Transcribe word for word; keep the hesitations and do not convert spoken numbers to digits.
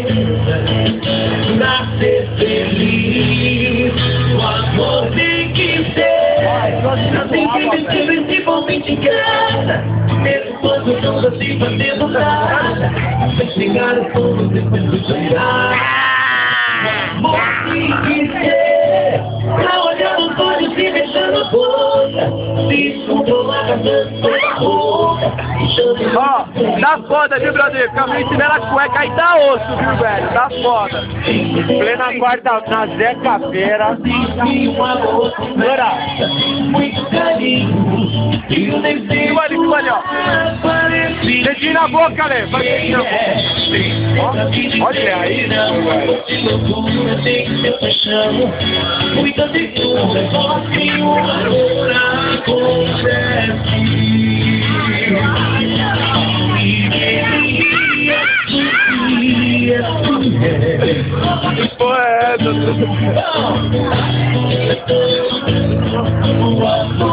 Nascer feliz, o amor tem que ser. Não tem que mentir, principalmente em casa. Mesmo quando não tá se fazendo nada. Investigar o fogo depois do sonhar. Amor tem que ser. Pra olhar nos olhos e beijando a boca. Se controlar cantando pela boca. Ó, tá foda, viu, brother? Fica me ensinando a cueca aí tá osso, viu, velho? Tá foda. Plena quarta na Zeca-feira. Bora! Muito carinho. E o desejo. Olha, olha, ó. Dedinho na boca, Lê. Vai dedinho na boca. Olha aí, velho. Tem que ser paixão. Muita ternura. Só tem uma hora acontece. Pô, é, doutor.